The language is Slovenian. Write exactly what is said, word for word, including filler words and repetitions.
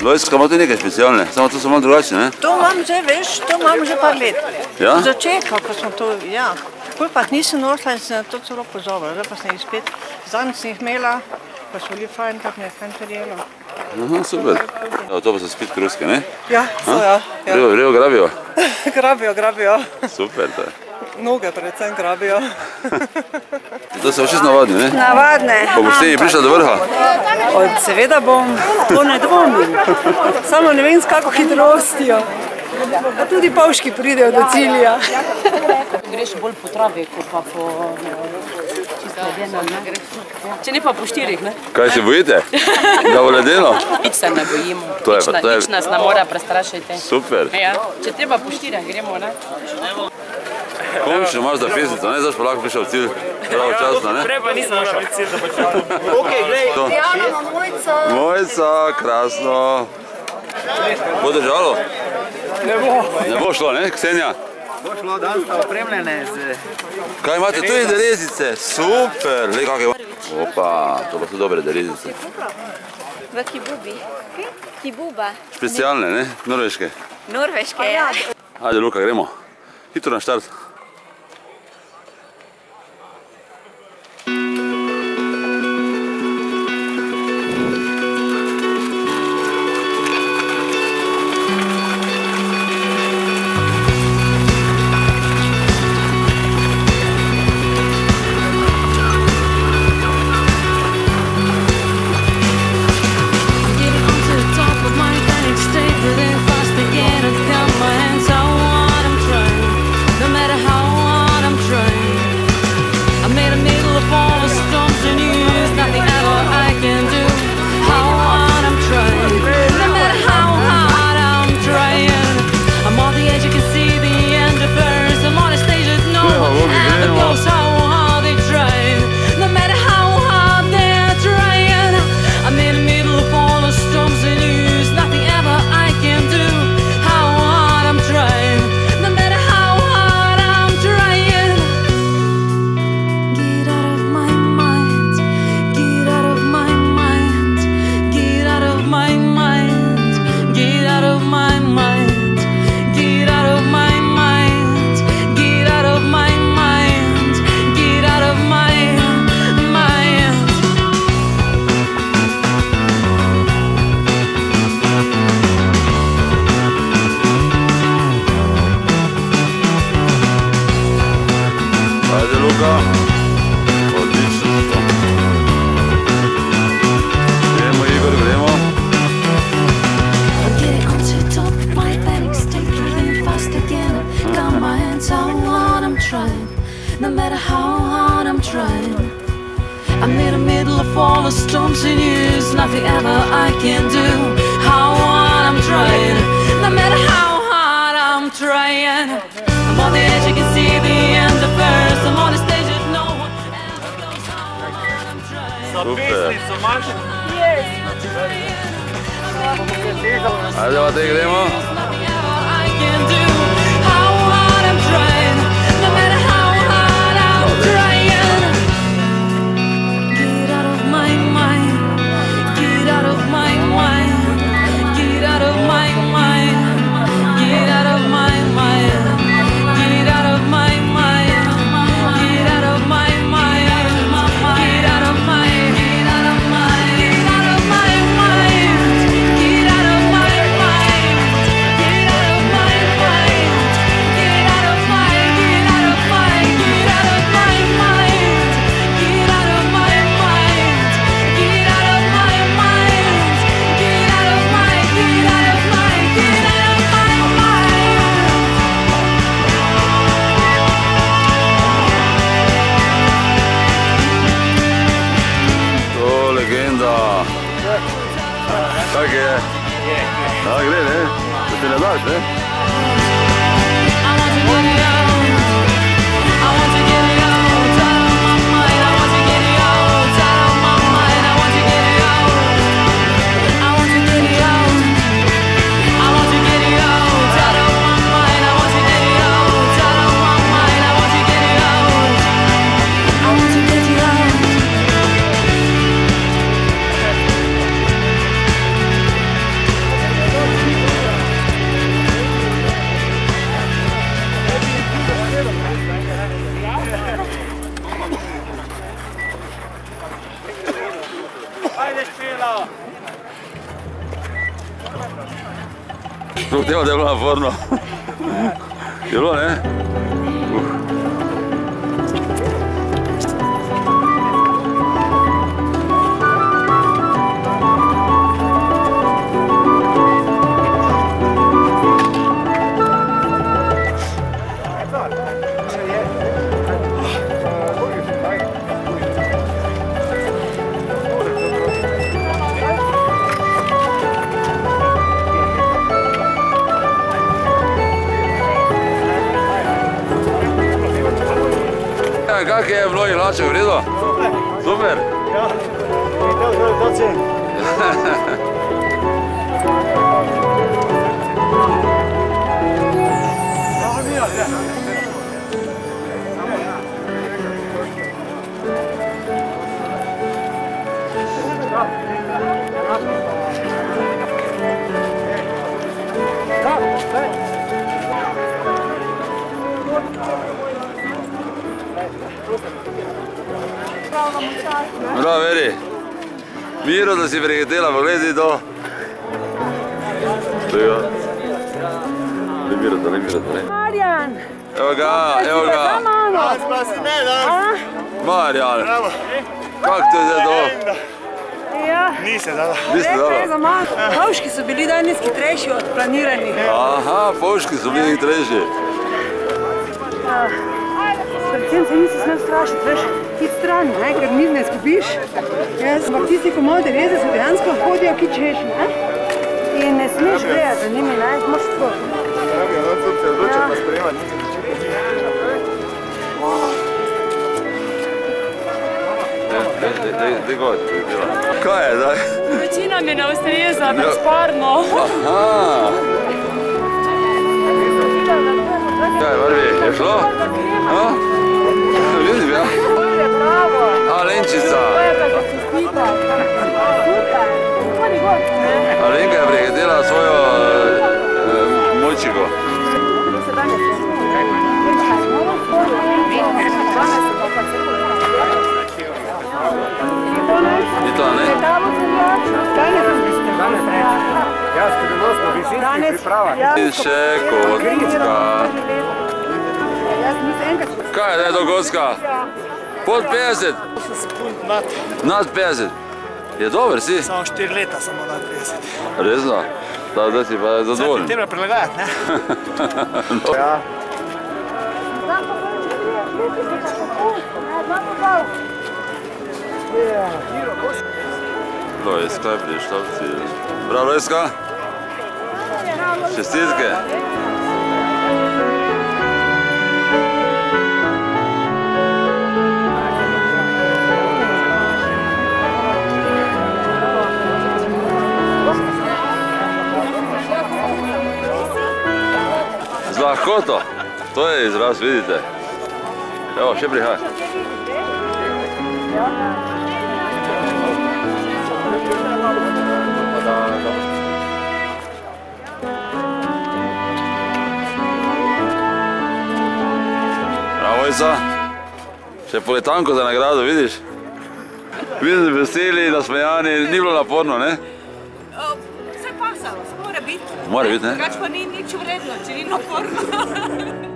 Vojska ima tudi nekaj specialne, samo to so malo drugačne, ne? To imam že, veš, to imam že par let. Ja? Od začetka, ko smo to, ja. Pol pa nisem nosila in sem na to celo pozorila, zdaj pa sem jih spet, zadnjič sem jih imela, pa so bili fajn, tako mi je fajn prijelo. Aha, super. Evo, to pa so spet kruske, ne? Ja, so ja. Rejo, rejo grabijo? Grabijo, grabijo. Super, to je. Noge predvsem grabijo. To so čisto navadne, ne? Navadne. Pa boš ti prišla do vrha? Seveda bom, to ne dvomim. Samo ne vem, s kako hitrostjo. Pa tudi pavški pridejo do cilja. Greš bolj po travi, kot pa po čisto ledeno, ne? Če ne pa po štirih, ne? Kaj se bojite? Da bo ledeno? Nič se ne bojimo. To je pa, to je... Nič nas ne mora prestrašiti. Super. Ja, če treba po štirih gremo, ne? Komično imaš za pesnico, ne? Zdaj pa lahko prišel v cilj. Pravo časno, ne? Prej pa nisem našel cilj za početek. Ok, glej. Prijavljamo Mojco. Mojca, krasno. Bo držalo? Ne bo. Ne bo šlo, ne, Ksenija? Bo šlo, dan sta opremljene z... Kaj imate? Tu je derezice, super. Lej, kak je... Opa, to pa so dobre derezice. V Kibubi. Kibuba. Specialne, ne? Norveške. Norveške, ja. Ajde, Luka, gremo. Hitro na štart. No matter how hard I'm trying, I'm in the middle of all the storms and years, nothing ever I can do. How hard I'm trying, no matter how hard I'm trying. I'm on the edge, you can see the end of first. I'm on the stage that no one ever goes. How hard I'm trying. Za pesnico imaš? Ajde, pa te gremo. Nothing ever I can do. How hard I'm trying, no matter how hard I'm trying. Get out of my mind, get out of my mind, get out of my mind, get out of my mind, get out of my mind, get out of my mind, get out of my, get out of my, get out of my mind, get out of my mind, get out of my mind, get out of my, get out of my, get out of my mind, get out of my mind, get out of my mind, get out of my, get out of my, get out of my To legenda. Kak je? Da, gre, ne? Da ti ne daš, ne? I want to get it out. I want to get it out out of my mind. I want to get it out out of my mind. I want to get it out. I want to get it out. I want to get it out out of my mind. I want to get it out out of my mind. I want to get it out. I want to get it out. teba, da je bilo naporno. Je bilo, ne? Uh. Kak je mnogi hlače, v redu? Super? Ja, to je to cen. Bravo, Veri. Miro, da si prehitela, pogledaj to. Tega. Ne mirata, ne mirata, ne. Marjan! Evo ga, evo ga. Spasi me, da. Marjan. Kak to je zdaj to? Ja. Nisi dala. Niste dala? Pavški so bili danes hitrejši od planiranih. Aha, povški so bili hitrejši. Predvsem se nisi smel strašiti, veš, hit stran, ne, ker mir ne izgubiš. Ampak tisti, ko imajo dereze, so dejansko hodijo ki češ, ne? In ne smeš gledati za njimi, ne, moraš tako. Rabijo, no, tudi se odloča pa sprejemati. Dej god, kaj je zdaj? Večina mi ne ustreza, brezparno. Aha. Kaj, Barbi, je šlo? Vidim, ja. A, Lenčica. Alenka je prehitela svojo mojčiko. Ni to, ne? Ja, skrivnostno višinski priprava. Še kocka. Kaj je, da je to kocka? Pod petdeset? Nad. Nad petdeset? Je dober si? Samo štiri leta samo nad petdeset. Resno? Zdaj si pa zadovoljen. Zdaj ti treba prilagajati, ne? Ja. To je skaj prišel cilj. Bravo, Eska? Čestitke. Z lahkoto. To je izraz, vidite. Evo, še prihaja. Bravo, Isa. Še poletanko za nagrado, vidiš? Vidim, veseli, nasmejani, ni bilo naporno, ne? Vse pasalo, se mora biti. Mora biti, ne? Drugač pa ni nič vredno, če ni naporno.